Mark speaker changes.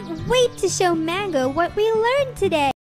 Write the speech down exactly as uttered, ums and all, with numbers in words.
Speaker 1: can't wait to show Mango what we learned today.